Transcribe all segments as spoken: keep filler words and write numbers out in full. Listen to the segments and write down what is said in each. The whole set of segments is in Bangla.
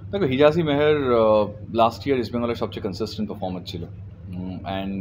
দেখো হিজাজি মেহের লাস্ট ইয়ার ইস্ট বেঙ্গলের সবচেয়ে কনসিস্টেন্ট পারফর্মার ছিল অ্যান্ড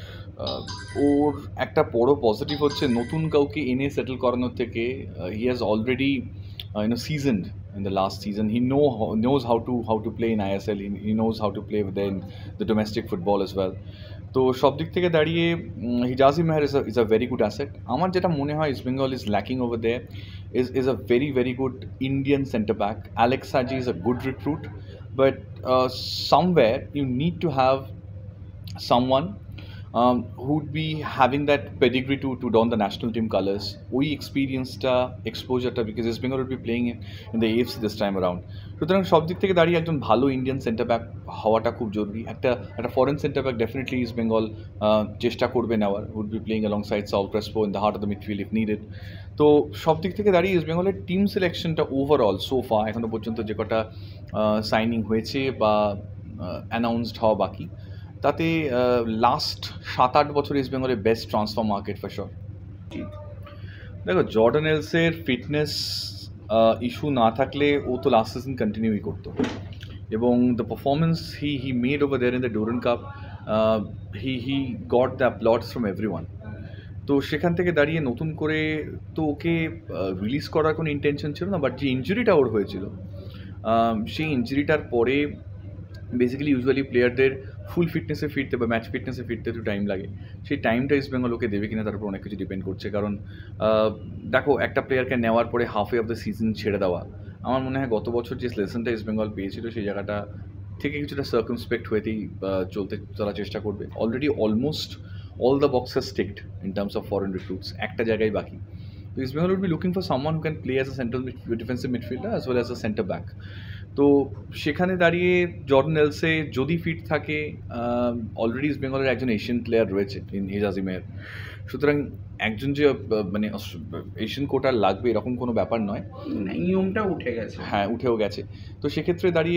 ওর একটা বড় পজিটিভ হচ্ছে নতুন কাউকে এনে সেটেল করানোর থেকে he has already you know seasoned in the last season. He know knows how to how to play in I S L. He, he knows how to play within the domestic football as well. তো সব দিক থেকে দাঁড়িয়ে Hijazi Maher is is a very good asset. আমার যেটা মনে হয় East Bengal is lacking over there is is a very very good Indian center back. Alex Saji is a good recruit, but uh, somewhere you need to have someone um, who'd be having that pedigree to, to don the national team colours. We experienced uh, exposure ta because East Bengal would be playing in, in the A F C this time around. সুতরাং সব দিক থেকে দাঁড়িয়ে একজন ভালো ইন্ডিয়ান সেন্টার ব্যাক হওয়াটা খুব জরুরি। একটা একটা foreign center back definitely East Bengal চেষ্টা করবে নেওয়ার, would be playing alongside Saul Crespo in the heart of the midfield if needed. তো সব দিক থেকে দাঁড়িয়ে ইস্ট বেঙ্গলের টিম সিলেকশনটা ওভারঅল সোফা এখনও পর্যন্ত যে কটা সাইনিং হয়েছে বা অ্যানাউন্সড হওয়া বাকি, তাতে লাস্ট সাত আট বছর ইস্ট বেঙ্গলের best transfer market for sure. দেখো জর্ডান এলসের ফিটনেস ইস্যু না থাকলে ও তো লাস্ট সিজন কন্টিনিউই করতো, এবং the performance he he made over there in the Durand Cup, he he got the applause from everyone. তো সেখান থেকে দাঁড়িয়ে নতুন করে তো ওকে রিলিজ করার কোনো ইন্টেনশন ছিল না, বাট যে ইঞ্জুরিটা ওর হয়েছিল সেই ইঞ্জুরিটার পরে বেসিক্যালি ইউজুয়ালি প্লেয়ারদের ফুল ফিটনেসে ফিরতে বা ম্যাচ ফিটনেসে ফিরতে একটু টাইম লাগে। সেই টাইমটা ইস্ট বেঙ্গল ওকে দেবে কিনা তার উপর অনেক কিছু ডিপেন্ড করছে। কারণ দেখো একটা প্লেয়ারকে নেওয়ার পরে হাফে অফ দ্য সিজন ছেড়ে দেওয়া, আমার মনে হয় গত বছর যে লেসনটা ইস্ট বেঙ্গল পেয়েছিল সেই জায়গাটা থেকে কিছুটা সার্কামস্পেক্ট হয়েতেই চলতে তারা চেষ্টা করবে। Already almost all the boxes ticked in terms of foreign recruits, একটা জায়গায় বাকি। তো East Bengal would be looking for someone who can play as a central defensive midfielder as well as a center back. তো সেখানে দাঁড়িয়ে জর্ডান এলসে যদি ফিট থাকে, অলরেডি ইস্ট বেঙ্গলের একজন এশিয়ান প্লেয়ার রয়েছে ইন হিজাজি মেহের, সুতরাং একজন যে মানে এশিয়ান কোটার লাগবে এরকম কোনো ব্যাপার নয়, নিয়মটা উঠে গেছে। হ্যাঁ উঠেও গেছে। তো সেক্ষেত্রে দাঁড়িয়ে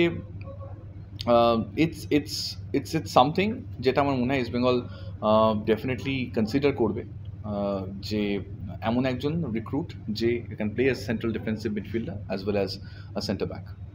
it's it's it's it's something যেটা আমার মনে হয় ইস্ট বেঙ্গল ডেফিনেটলি কনসিডার করবে, যে এমন একজন রিক্রুট যে can play as central defensive midfielder as well as a center back.